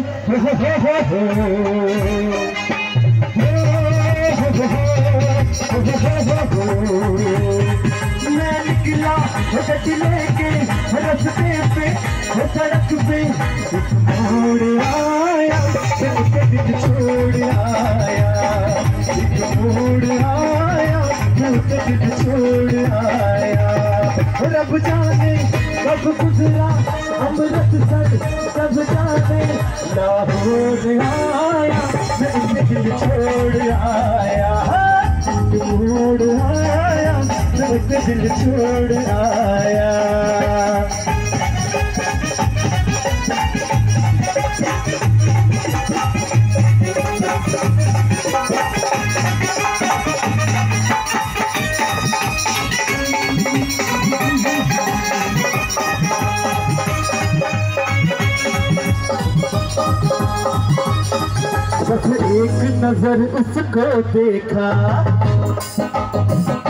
मैं निकला गड्डी लेके रास्ते पे सड़क पे मोड़ आया दिल छोड़ आया मोड़ आया दिल छोड़ आया रब जाने कब गुजरा अमृत सर सब जाने लाहौर आया दिल छोड़ आया मोड़ आया दिल छोड़ आया। बस एक नजर उसको देखा